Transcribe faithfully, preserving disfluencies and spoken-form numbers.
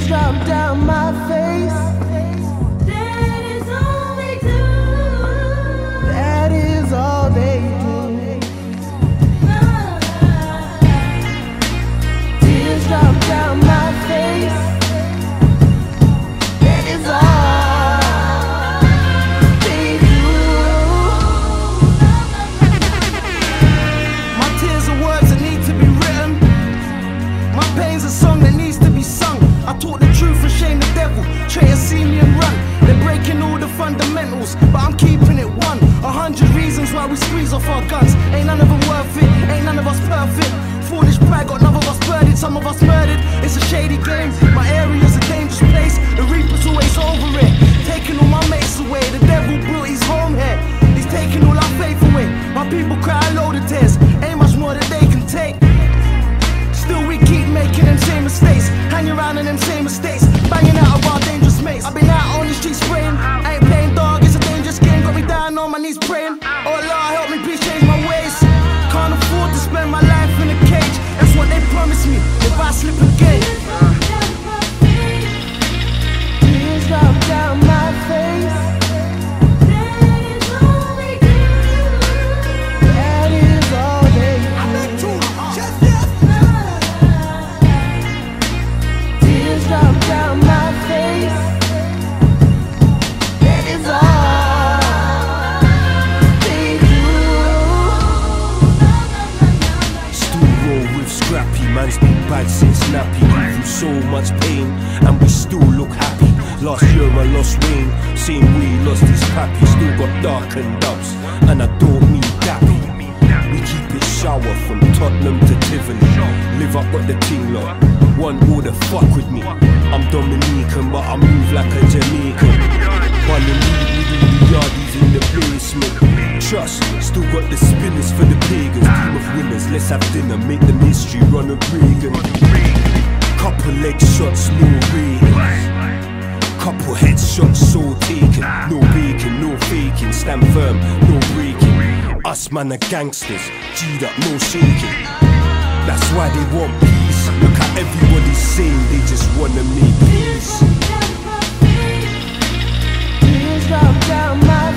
drop down my face. That is all they do. That is all they do. Tears drop down my face. That is all they do. My tears are words that need to be written. My pain's a song that needs to be sung. I talk the truth and shame the devil. Traitors see me and run. They're breaking all the fundamentals, but I'm keeping it one. A hundred reasons why we squeeze off our guns. Ain't none of them worth it, ain't none of us perfect. Foolish pride got none of us buried, some of us murdered. It's a shady game, my area's a dangerous place. The reaper's always over it, taking all my mates away. The devil built his home here, he's taking all our faith away. My people cry a load of tears, ain't much more that they can take. Still we keep making them same mistakes, hanging around in them same mistakes, banging out of our dangerous mates. I've been out on the streets spraying, I ain't playing dog, it's a dangerous game. Got me down on my knees praying, oh Lord help me please change my ways. Can't afford to spend my life in a cage, that's what they promised me if I slip again. Tears drop down my face. That is all they do. That is all they do. Tears drop down my face. That is all they do. Still roll with Scrappy, man's been bad since nappy. Been through so much pain, and we still look happy. Last year I lost Wayne, same way he lost his pappy. Still got darkened ups, and I don't mean dappy. We keep it shower from Tottenham to Tivoli. Live up got the ting lot, one all the fuck with me. I'm Dominican but I move like a Jamaican. One in lead with all the yardies in the basement. Trust, still got the spinners for the pagans. Team of winners, let's have dinner, make the mystery run a Reagan. Couple leg shots, no ratings. Couple headshots, so taken. No bacon, no faking. Stand firm, no breaking. Us man are gangsters, G'd up, no shaking. That's why they want peace. Look at everybody saying they just wanna make peace. Tears drop down my